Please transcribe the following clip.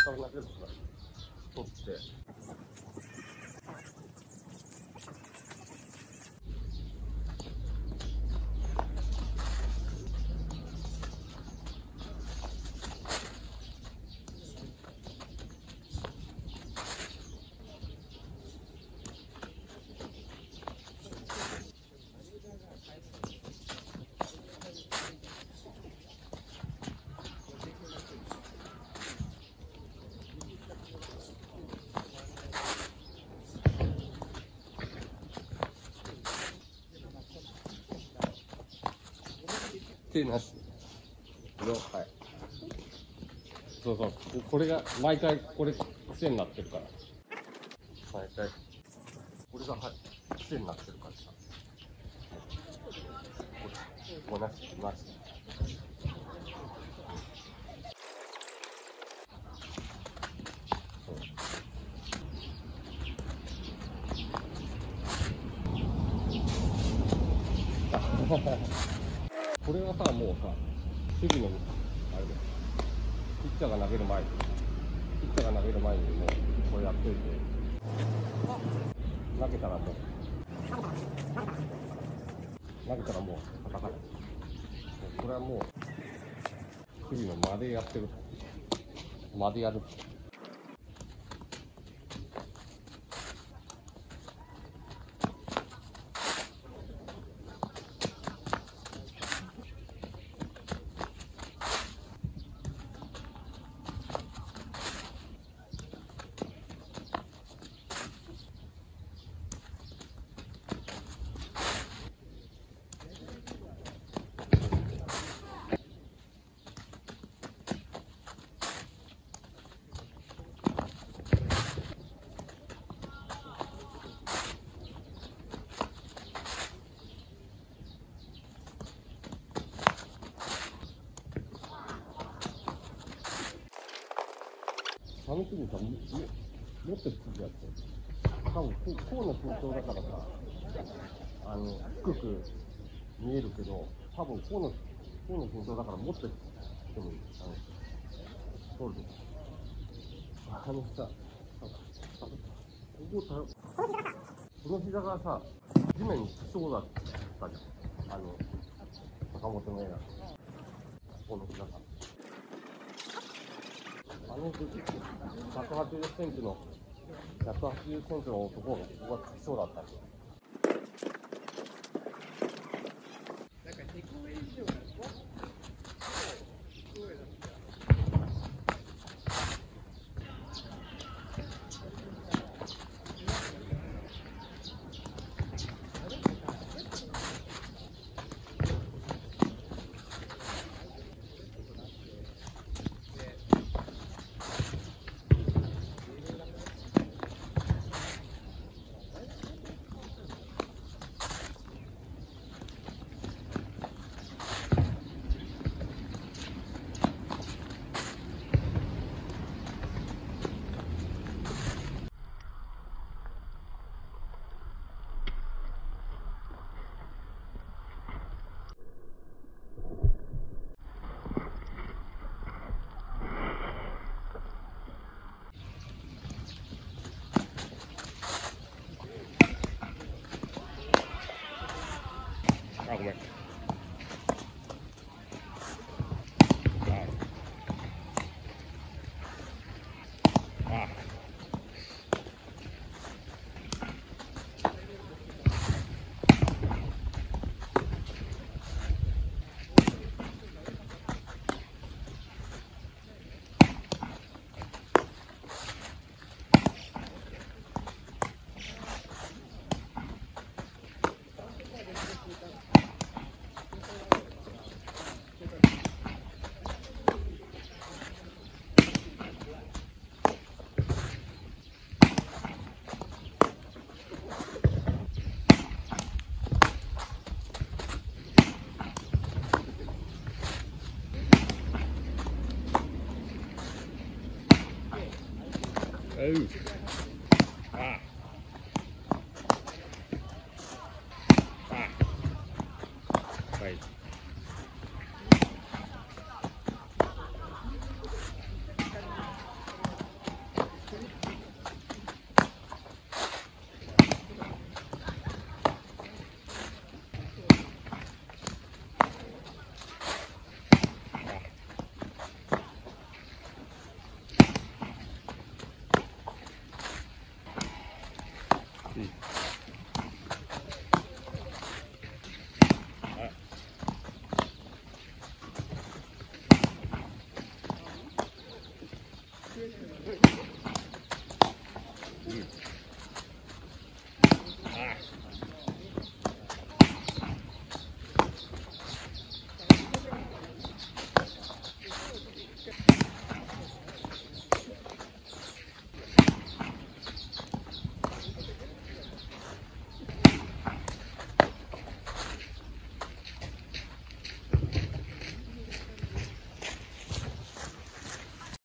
から投げるから取って。手なしの、はい、そうそう、これが毎回これ癖になってるから、毎回これが癖になってるからさ、これなしなし。これはさ、もうさ、守備のあれだよ。ピッチャーが投げる前にもうこれやっといて、投げたらもう叩かない。これはもう守備の間でやってる。間でやる。寒すぎたら持ってる時やって、多分こうの緊張だからさ、低く見えるけど、多分こうの緊張だから持ってきてもいい。通るでしょ。さ、この膝がさ、地面に来そうだったじゃん。坂本の絵が。この膝が。180センチの男がここが来そうだったんですよ。あ、ごめん。Oh.